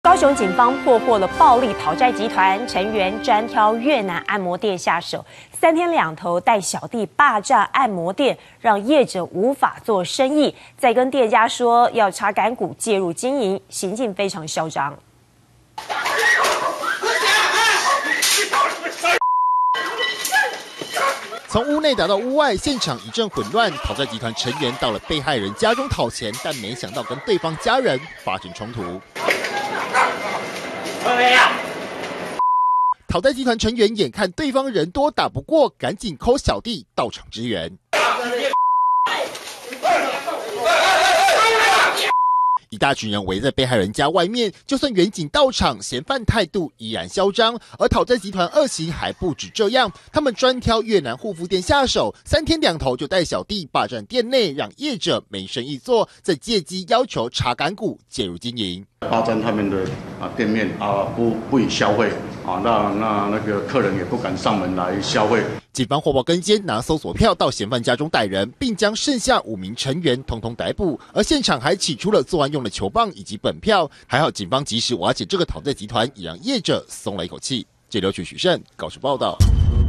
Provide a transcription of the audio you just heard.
高雄警方破获了暴力讨债集团，成员专挑越南按摩店下手，3天2头带小弟霸占按摩店，让业者无法做生意，再跟店家说要查赶股介入经营，行径非常嚣张。 从屋内打到屋外，现场一阵混乱。讨债集团成员到了被害人家中讨钱，但没想到跟对方家人发生冲突。讨债集团成员眼看对方人多打不过，赶紧 call 小弟到场支援。一大群人围在被害人家外面，就算远警到场，嫌犯态度依然嚣张。而讨债集团恶行还不止这样，他们专挑越南护肤店下手，3天2头就带小弟霸占店内，让业者没生意做，再借机要求查赶股介入经营。 霸占他们的店面不予消费那个客人也不敢上门来消费。 警方获报跟监，拿搜索票到嫌犯家中逮人，并将剩下5名成员统统逮捕。而现场还起出了作案用的球棒以及本票，还好警方及时瓦解这个讨债集团，也让业者松了一口气。记者刘许胜高雄报道。